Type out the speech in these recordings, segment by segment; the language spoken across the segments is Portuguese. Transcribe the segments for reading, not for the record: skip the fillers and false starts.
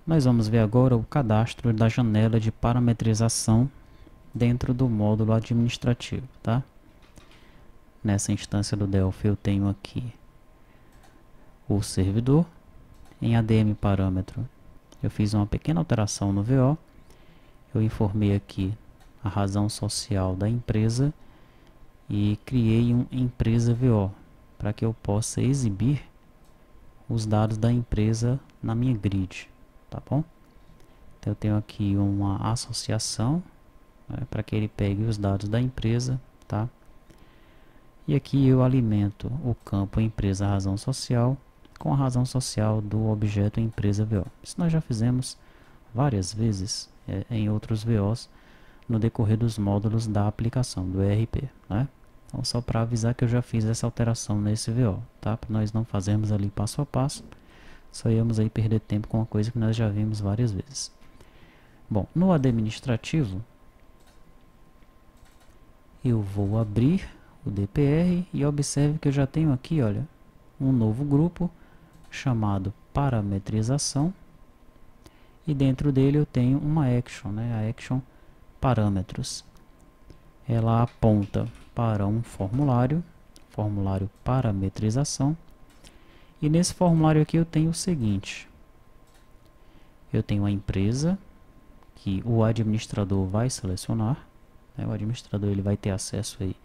Nós vamos ver agora o cadastro da janela de parametrização dentro do módulo administrativo, tá? Nessa instância do Delphi eu tenho aqui o servidor. Em ADM parâmetro eu fiz uma pequena alteração no VO. Eu informei aqui a razão social da empresa e criei um empresa VO para que eu possa exibir os dados da empresa na minha grid, tá bom? Então eu tenho aqui uma associação, né, para que ele pegue os dados da empresa, tá? E aqui eu alimento o campo empresa razão social com a razão social do objeto empresa VO. Isso nós já fizemos várias vezes em outros VOs no decorrer dos módulos da aplicação do ERP, né? Então só para avisar que eu já fiz essa alteração nesse VO, tá? Para nós não fazermos ali passo a passo, só íamos aí perder tempo com uma coisa que nós já vimos várias vezes. Bom, no administrativo eu vou abrir o DPR e observe que eu já tenho aqui, olha, um novo grupo chamado parametrização, e dentro dele eu tenho uma action, né, a action parâmetros. Ela aponta para um formulário parametrização, e nesse formulário aqui eu tenho o seguinte: eu tenho a empresa que o administrador vai selecionar, né, o administrador ele vai ter acesso aí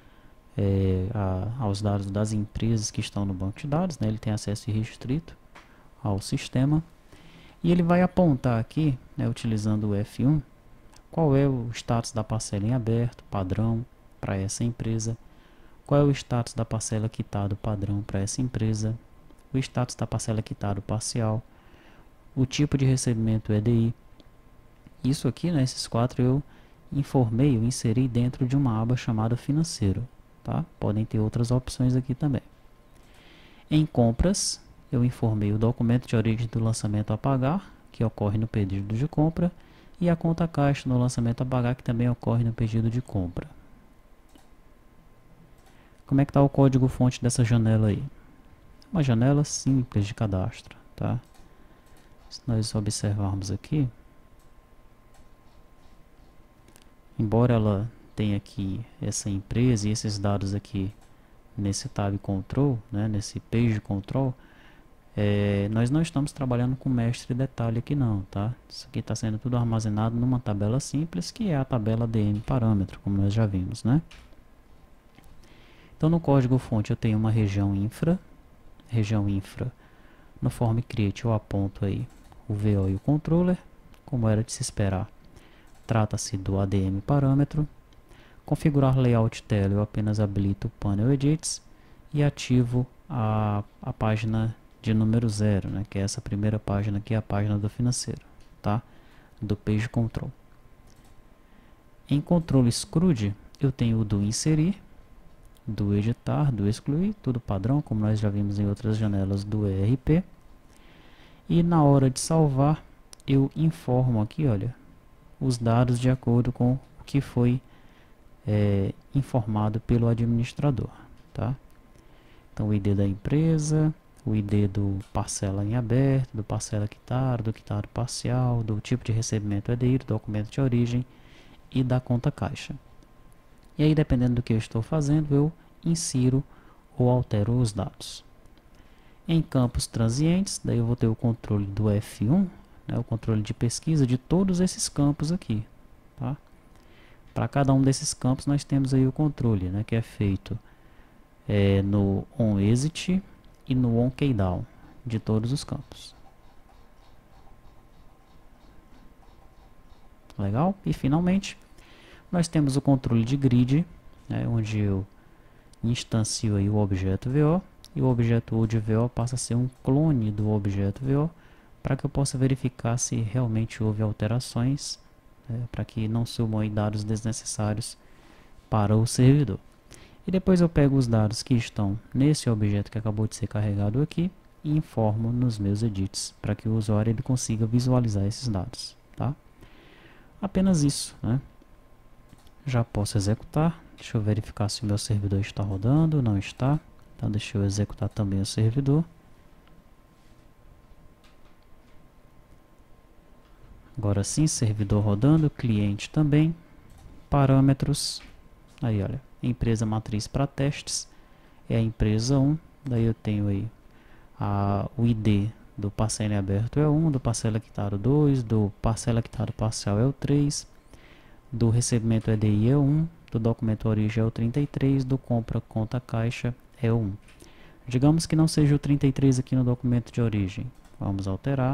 aos dados das empresas que estão no banco de dados, né? Ele tem acesso irrestrito ao sistema, e ele vai apontar aqui, né, utilizando o F1, qual é o status da parcela em aberto, padrão, para essa empresa, qual é o status da parcela quitado padrão para essa empresa, o status da parcela quitado parcial, o tipo de recebimento EDI. Isso aqui, né, esses quatro eu informei, eu inseri dentro de uma aba chamada financeiro. Tá? Podem ter outras opções aqui também. Em compras, eu informei o documento de origem do lançamento a pagar, que ocorre no pedido de compra, e a conta caixa no lançamento a pagar, que também ocorre no pedido de compra. Como é que está o código fonte dessa janela aí? Uma janela simples de cadastro. Tá? Se nós observarmos aqui, embora ela tem aqui essa empresa e esses dados aqui nesse tab control, né, nesse page control, nós não estamos trabalhando com mestre detalhe aqui não, tá? Isso aqui está sendo tudo armazenado numa tabela simples, que é a tabela DM parâmetro, como nós já vimos, né? Então no código fonte eu tenho uma região infra, no form create eu aponto aí o VO e o controller, como era de se esperar. Trata-se do ADM parâmetro. Configurar layout tela, eu apenas habilito o panel edits e ativo a página de número 0, né, que é essa primeira página aqui, a página do financeiro, tá? Do page control. Em controle exclude, eu tenho o do inserir, do editar, do excluir, tudo padrão, como nós já vimos em outras janelas do ERP. E na hora de salvar, eu informo aqui, olha, os dados de acordo com o que foi informado pelo administrador, tá? Então o ID da empresa, o ID do parcela em aberto, do parcela quitado, do quitado parcial, do tipo de recebimento EDI, do documento de origem e da conta caixa. E aí, dependendo do que eu estou fazendo, eu insiro ou altero os dados. Em campos transientes, daí eu vou ter o controle do F1, né, o controle de pesquisa de todos esses campos aqui, tá? Para cada um desses campos nós temos aí o controle, né, que é feito no onExit e no onKeyDown de todos os campos. Legal? E finalmente nós temos o controle de grid, né, onde eu instancio aí o objeto VO, e o objeto old VO passa a ser um clone do objeto VO, para que eu possa verificar se realmente houve alterações, para que não subam aí dados desnecessários para o servidor. E depois eu pego os dados que estão nesse objeto que acabou de ser carregado aqui e informo nos meus edits, para que o usuário ele consiga visualizar esses dados, tá? Apenas isso, né? Já posso executar. Deixa eu verificar se o meu servidor está rodando. Não está. Então deixa eu executar também o servidor. Agora sim, servidor rodando, cliente também, parâmetros, aí olha, empresa matriz para testes, é a empresa 1, daí eu tenho aí o ID do parcela em aberto é 1, do parcela quitado 2, do parcela quitado parcial é o 3, do recebimento EDI é 1, do documento origem é o 33, do compra conta caixa é o 1. Digamos que não seja o 33 aqui no documento de origem, vamos alterar.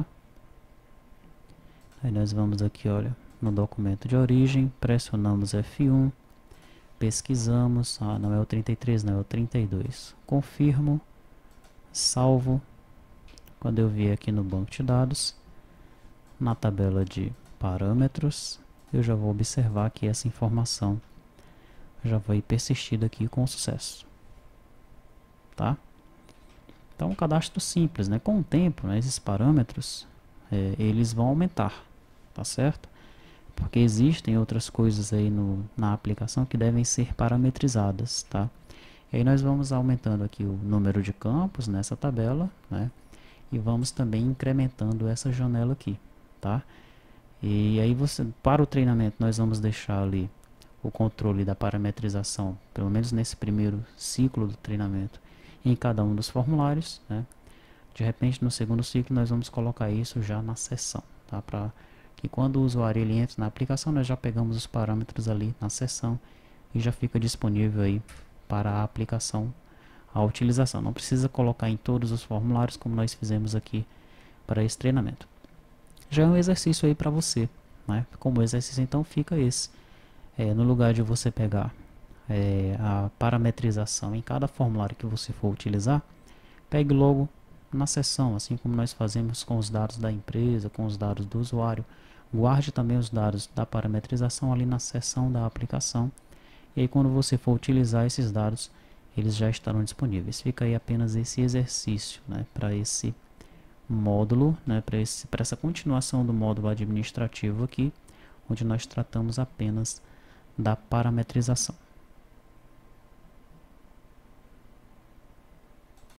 Aí nós vamos aqui, olha, no documento de origem, pressionamos F1, pesquisamos, não é o 33, não é o 32. Confirmo, salvo. Quando eu vier aqui no banco de dados, na tabela de parâmetros, eu já vou observar que essa informação já foi persistida aqui com sucesso. Tá? Então, um cadastro simples, né? Com o tempo, né, esses parâmetros, eles vão aumentar, tá certo? Porque existem outras coisas aí na aplicação que devem ser parametrizadas, tá? E aí nós vamos aumentando aqui o número de campos nessa tabela, né? E vamos também incrementando essa janela aqui, tá? E aí para o treinamento, nós vamos deixar ali o controle da parametrização, pelo menos nesse primeiro ciclo do treinamento, em cada um dos formulários, né? De repente, no segundo ciclo, nós vamos colocar isso já na seção, tá? Para que quando o usuário ele entra na aplicação, nós já pegamos os parâmetros ali na seção e já fica disponível aí para a aplicação, a utilização. Não precisa colocar em todos os formulários como nós fizemos aqui para esse treinamento. Já é um exercício aí para você, né? Como exercício, então, fica esse. No lugar de você pegar a parametrização em cada formulário que você for utilizar, pegue logo na seção, assim como nós fazemos com os dados da empresa, com os dados do usuário. Guarde também os dados da parametrização ali na seção da aplicação. E aí, quando você for utilizar esses dados, eles já estarão disponíveis. Fica aí apenas esse exercício, né, para esse módulo, né, para essa continuação do módulo administrativo aqui, onde nós tratamos apenas da parametrização.